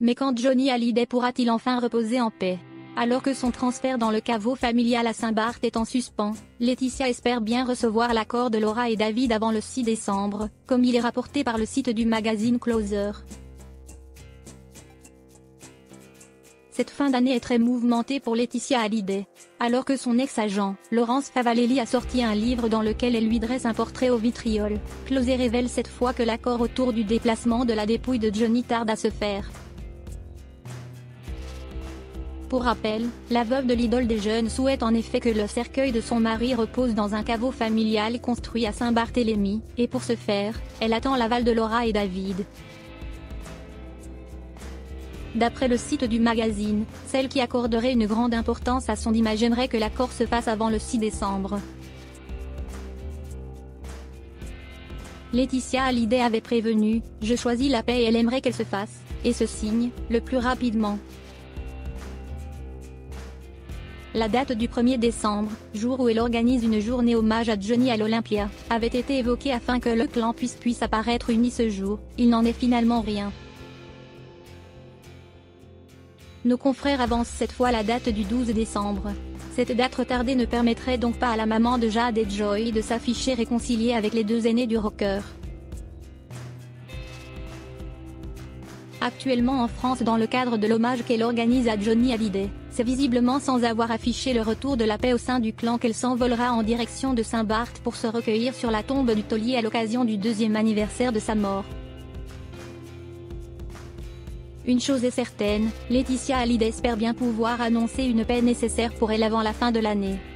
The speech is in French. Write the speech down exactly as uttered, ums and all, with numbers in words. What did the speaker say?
Mais quand Johnny Hallyday pourra-t-il enfin reposer en paix? Alors que son transfert dans le caveau familial à Saint-Barth est en suspens, Laetitia espère bien recevoir l'accord de Laura et David avant le six décembre, comme il est rapporté par le site du magazine Closer. Cette fin d'année est très mouvementée pour Laetitia Hallyday. Alors que son ex-agent, Laurence Favalelli, a sorti un livre dans lequel elle lui dresse un portrait au vitriol, Closer révèle cette fois que l'accord autour du déplacement de la dépouille de Johnny tarde à se faire. Pour rappel, la veuve de l'idole des jeunes souhaite en effet que le cercueil de son mari repose dans un caveau familial construit à Saint-Barthélemy, et pour ce faire, elle attend l'aval de Laura et David. D'après le site du magazine, celle qui accorderait une grande importance à son image aimerait que l'accord se fasse avant le six décembre. Laetitia Hallyday avait prévenu « Je choisis la paix et elle aimerait qu'elle se fasse, et se signe, le plus rapidement ». La date du premier décembre, jour où elle organise une journée hommage à Johnny à l'Olympia, avait été évoquée afin que le clan puisse puisse apparaître uni ce jour. Il n'en est finalement rien. Nos confrères avancent cette fois la date du douze décembre. Cette date retardée ne permettrait donc pas à la maman de Jade et Joy de s'afficher réconciliée avec les deux aînés du rocker. Actuellement en France dans le cadre de l'hommage qu'elle organise à Johnny Hallyday, c'est visiblement sans avoir affiché le retour de la paix au sein du clan qu'elle s'envolera en direction de Saint-Barth pour se recueillir sur la tombe du taulier à l'occasion du deuxième anniversaire de sa mort. Une chose est certaine, Laetitia Hallyday espère bien pouvoir annoncer une paix nécessaire pour elle avant la fin de l'année.